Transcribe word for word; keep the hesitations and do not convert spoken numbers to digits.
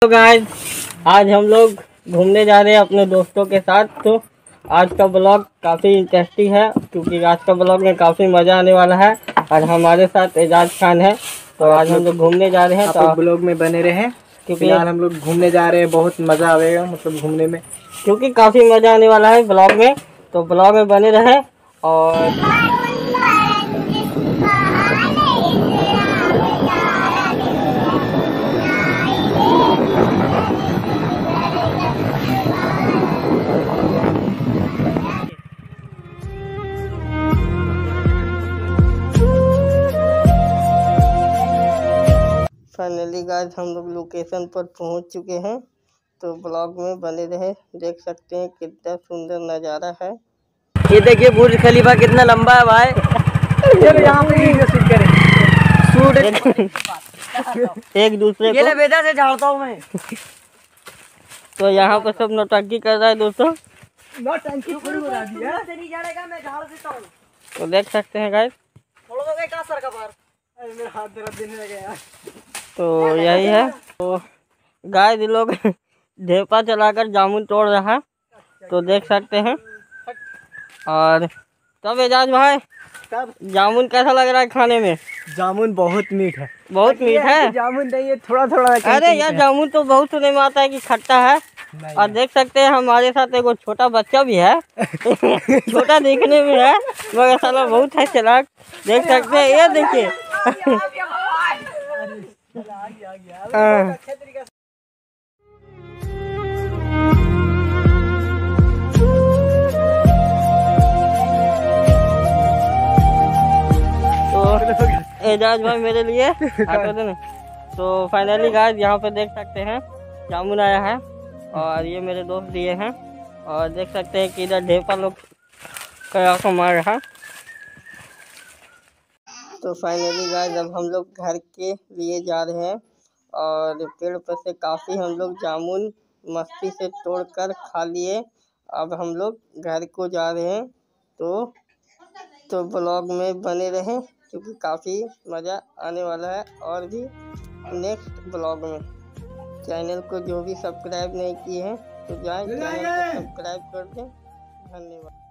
तो गाइस आज हम लोग घूमने जा रहे हैं अपने दोस्तों के साथ। तो आज का ब्लॉग काफ़ी इंटरेस्टिंग है क्योंकि आज का ब्लॉग में काफ़ी मज़ा आने वाला है और हमारे साथ एजाज खान है। तो आज हम लोग घूमने जा रहे हैं, तो आप ब्लॉग में बने रहे क्योंकि यार हम लोग घूमने जा रहे हैं। बहुत मज़ा आएगा मतलब घूमने में, क्योंकि काफ़ी मज़ा आने वाला है ब्लॉग में। तो ब्लॉग में बने रहे और फाइनली गाइस हम लोग लोकेशन पर पहुंच चुके हैं। तो ब्लॉग में बने रहे, देख सकते हैं कितना सुंदर नज़ारा है। ये देखिए बुर्ज खलीफा कितना लंबा है भाई। यहाँ पे वीडियो शूट करें, शूट एक, एक दूसरे ये को बेटा से झाड़ता हूँ मैं। तो यहाँ पर सब नौटंकी कर रहा है दोस्तों। नौटंकी शुरू हो रहा है। नहीं जाएगा, मैं झाड़ देता हूँ। तो देख सकते हैं गाइस, थोड़ा सा कहाँ सर का पार। अरे मेरा हाथ दर्द देने लगा यार। तो यही है। तो गाइस ये लोग ढेपा चलाकर जामुन तोड़ रहा है, तो देख सकते हैं। और तब एजाज भाई तब जामुन कैसा लग रहा है खाने में? जामुन बहुत मीठ है। बहुत मीठ है। जामुन नहीं है, थोड़ा थोड़ा। अरे यार जामुन तो बहुत सुनने में आता है कि खट्टा है। और देख सकते हैं हमारे साथ एक छोटा बच्चा भी है। छोटा देखने में है मगर साला बहुत है चालाक। देख सकते हैं, ये देखिए। हाँ। तो एजाज भाई मेरे लिए हटा देना। तो फाइनली गाइस यहाँ पे देख सकते हैं जामुन आया है और ये मेरे दोस्त दिए हैं। और देख सकते हैं कि इधर ढेपा लोग कया को मार रहा। तो फाइनली गाइस अब हम लोग घर के लिए जा रहे हैं और पेड़ पर से काफ़ी हम लोग जामुन मस्ती से तोड़कर खा लिए। अब हम लोग घर को जा रहे हैं। तो तो ब्लॉग में बने रहें क्योंकि काफ़ी मज़ा आने वाला है। और भी नेक्स्ट ब्लॉग में चैनल को जो भी सब्सक्राइब नहीं किए हैं तो जाएं चैनल को सब्सक्राइब कर दें। धन्यवाद।